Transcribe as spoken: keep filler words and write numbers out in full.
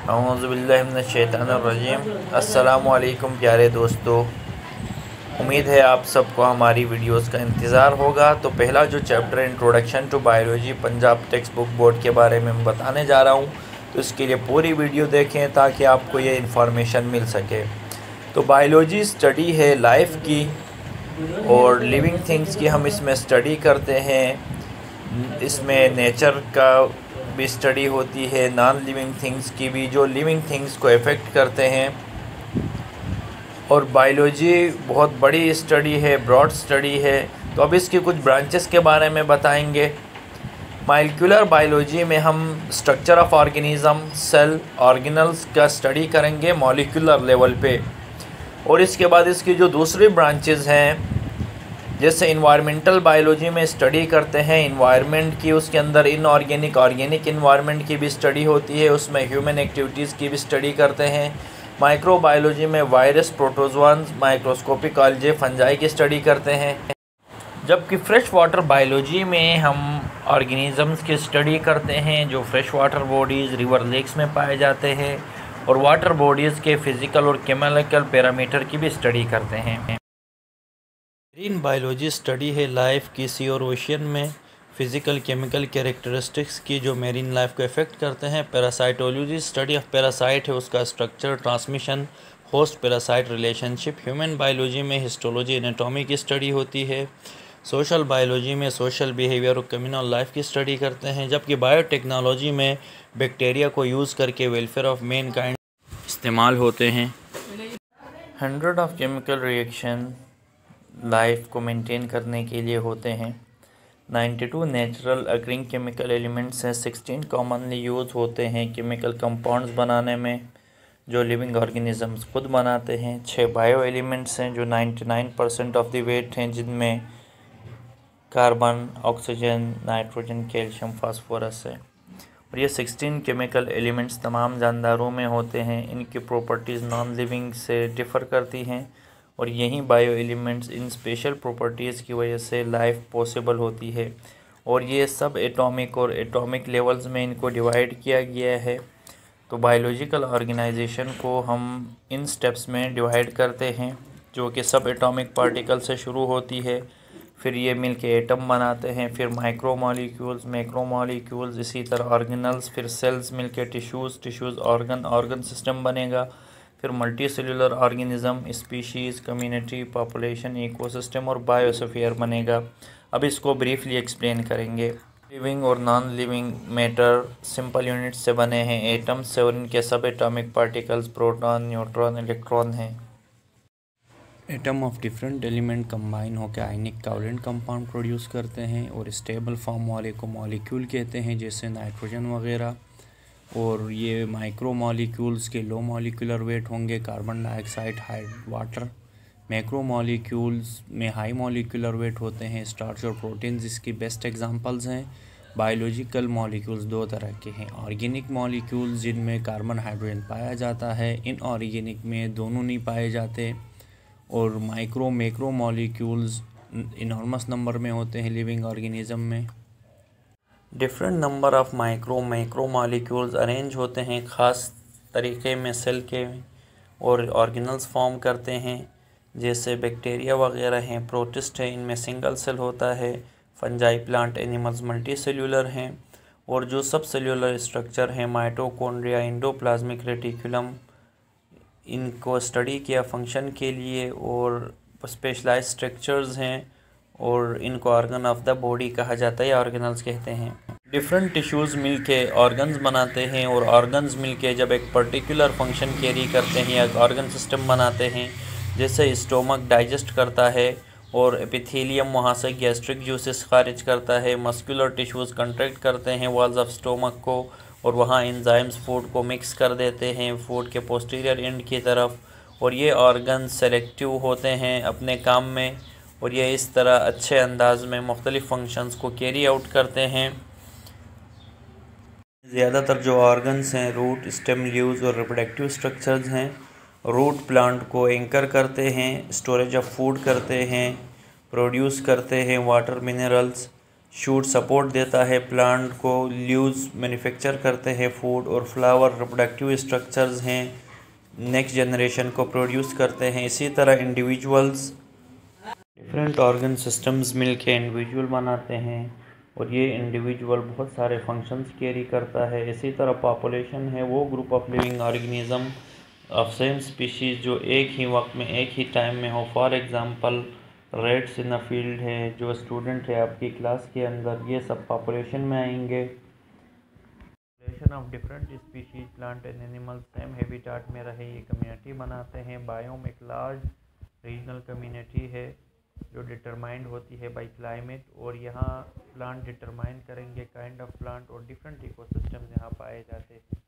औज़ुबिल्लाहिमिनश्शैतानिर्रजीम। अस्सलामुअलैकुम प्यारे दोस्तों, उम्मीद है आप सबको हमारी वीडियोस का इंतज़ार होगा। तो पहला जो chapter introduction to biology Punjab text book board के बारे में मैं बताने जा रहा हूँ, तो इसके लिए पूरी वीडियो देखें ताकि आपको ये इन्फॉर्मेशन मिल सके। तो बायोलॉजी स्टडी है लाइफ की और लिविंग थिंग्स की, हम इसमें स्टडी करते हैं। इसमें नेचर का भी स्टडी होती है, नॉन लिविंग थिंग्स की भी, जो लिविंग थिंग्स को इफ़ेक्ट करते हैं। और बायोलॉजी बहुत बड़ी स्टडी है, ब्रॉड स्टडी है। तो अब इसकी कुछ ब्रांचेस के बारे में बताएंगे। मॉलिक्यूलर बायोलॉजी में हम structure of organism, cell, organelles का स्टडी करेंगे मॉलिक्यूलर लेवल पे। और इसके बाद इसकी जो दूसरी ब्रांचेस हैं, जैसे इन्वायरमेंटल बायोलॉजी में स्टडी करते हैं इन्वायरमेंट की, उसके अंदर इनऑर्गेनिक, ऑर्गेनिक इन्वायरमेंट की भी स्टडी होती है, उसमें ह्यूमन एक्टिविटीज़ की भी स्टडी करते हैं। माइक्रोबायोलॉजी में virus, protozoans, microscopic algae, fungi की स्टडी करते हैं। जबकि फ्रेश वाटर बायोलॉजी में हम ऑर्गेनिजम्स की स्टडी करते हैं जो fresh water bodies, river, lakes में पाए जाते हैं, और वाटर बॉडीज़ के फिज़िकल और केमिकल पैरामीटर की भी स्टडी करते हैं। मेरीन बायोलॉजी स्टडी है लाइफ की सी और ओशियन में फ़िज़िकल केमिकल कैरेक्टरिस्टिक्स की जो मेरीन लाइफ को इफ़ेक्ट करते हैं। पैरासाइटोलॉजी स्टडी ऑफ पैरासाइट है, उसका structure, transmission, host parasite relationship. Human biology में हिस्टोलॉजी, एनाटॉमी की स्टडी होती है। सोशल बायोलॉजी में सोशल बिहेवियर और कम्युनल लाइफ की स्टडी करते हैं। जबकि बायोटेक्नोलॉजी में बैक्टीरिया को यूज़ करके वेलफेयर ऑफ मैन काइंड इस्तेमाल होते हैं। Hundred of chemical reaction life को मेंटेन करने के लिए होते हैं। बानवे नेचुरल अकरिंग केमिकल एलिमेंट्स हैं, सोलह कॉमनली यूज़ होते हैं केमिकल कंपाउंड्स बनाने में जो लिविंग ऑर्गेनिजम्स खुद बनाते हैं। छः बायो एलिमेंट्स हैं जो निन्यानवे परसेंट ऑफ द वेट हैं, जिनमें carbon, oxygen, nitrogen, calcium, phosphorus है। और ये सोलह केमिकल एलिमेंट्स तमाम जानदारों में होते हैं। इनकी प्रॉपर्टीज़ नॉन लिविंग से डिफ़र करती हैं, और यही बायो एलिमेंट्स, इन स्पेशल प्रॉपर्टीज़ की वजह से लाइफ पॉसिबल होती है। और ये सब एटॉमिक और एटॉमिक लेवल्स में इनको डिवाइड किया गया है। तो बायोलॉजिकल ऑर्गेनाइजेशन को हम इन स्टेप्स में डिवाइड करते हैं, जो कि सब एटॉमिक पार्टिकल से शुरू होती है, फिर ये मिलके एटम बनाते हैं, फिर माइक्रो मॉलिक्यूल्स, मैक्रो मॉलिक्यूल्स, इसी तरह ऑर्गेनल्स, फिर सेल्स मिलके tissues, tissues organ, organ system बनेगा, फिर multi cellular organism, species, community, population, ecosystem और बायोस्फीयर बनेगा। अब इसको ब्रीफली एक्सप्लेन करेंगे। लिविंग और non living matter simple units से बने हैं, एटम्स से, और इनके sub atomic particles proton, neutron, electron हैं। Atom of different element combine होकर आयनिक कोवलेंट कंपाउंड प्रोड्यूस करते हैं, और स्टेबल फॉर्म वाले को मॉलिक्यूल कहते हैं, जैसे नाइट्रोजन वगैरह। और ये माइक्रो मॉलिक्यूल्स के लो मॉलिक्यूलर वेट होंगे, carbon dioxide, high water. Macro molecules में हाई मॉलिक्यूलर वेट होते हैं, स्टार्च और प्रोटीन्स इसकी बेस्ट एग्जांपल्स हैं। बायोलॉजिकल मॉलिक्यूल्स दो तरह के हैं, ऑर्गेनिक मॉलिक्यूल्स जिनमें कार्बन, हाइड्रोजन पाया जाता है, इनऑर्गेनिक में दोनों नहीं पाए जाते। और micro macro molecules enormous number में होते हैं लिविंग ऑर्गेनिज्म में। Different number of micro macro molecules arrange होते हैं ख़ास तरीके में सेल के, और ऑर्गेनल्स फॉर्म करते हैं, जैसे बैक्टीरिया वगैरह हैं, प्रोटिस्ट है, इनमें सिंगल सेल होता है। Fungi, plant, animals multi cellular हैं। और जो सब सेल्यूलर स्ट्रक्चर हैं, माइटोकॉन्ड्रिया, एंडोप्लाज्मिक रेटिकुलम, इनको स्टडी किया फंक्शन के लिए, और स्पेशलाइज स्ट्रक्चर्स हैं, और इनको ऑर्गन ऑफ द बॉडी कहा जाता है या ऑर्गेनल्स कहते हैं। डिफरेंट टिश्यूज़ मिलके ऑर्गन्स बनाते हैं, और ऑर्गन्स मिलके जब एक पर्टिकुलर फंक्शन कैरी करते हैं या एक ऑर्गन सिस्टम बनाते हैं, जैसे स्टोमक डाइजेस्ट करता है, और एपिथेलियम वहाँ से गैस्ट्रिक जूसेस खारिज करता है। मस्कुलर टिश्यूज़ कंट्रैक्ट करते हैं वॉल्स ऑफ स्टोमक को, और वहाँ एंजाइम्स फूड को मिक्स कर देते हैं फूड के पोस्टीरियर एंड की तरफ। और ये ऑर्गन सेलेक्टिव होते हैं अपने काम में, और ये इस तरह अच्छे अंदाज में मुख्तलिफ़ फंक्शंस को कैरी आउट करते हैं। ज़्यादातर जो ऑर्गन्स हैं रूट, स्टेम, लीव्स और रिप्रोडक्टिव स्ट्रक्चर्स हैं। रूट प्लांट को एंकर करते हैं, स्टोरेज ऑफ फूड करते हैं, प्रोड्यूस करते हैं वाटर, मिनरल्स। शूट सपोर्ट देता है प्लांट को, लीव्स मैन्युफैक्चर करते हैं फूड और फ्लावर रिप्रोडक्टिव स्ट्रक्चर्स हैं, नेक्स्ट जनरेशन को प्रोड्यूस करते हैं। इसी तरह इंडिविजुअल्स डिफरेंट ऑर्गन सिस्टम्स मिलके इंडिविजुअल बनाते हैं और ये इंडिविजुअल बहुत सारे फंक्शंस कैरी करता है। इसी तरह पॉपुलेशन है वो group of living organism of same species जो एक ही वक्त में एक ही टाइम में हो। For example rats in a field है, जो स्टूडेंट है आपकी क्लास के अंदर, ये सब पॉपुलेशन में आएंगे। Population of different species plant and animals same habitat में रहे, ये कम्युनिटी बनाते हैं। बायोम एक लार्ज रीजनल कम्युनिटी है जो डिटरमाइंड होती है बाय क्लाइमेट, और यहाँ प्लांट डिटरमाइन करेंगे काइंड ऑफ प्लांट और डिफरेंट इकोसिस्टम्स यहाँ पाए जाते हैं।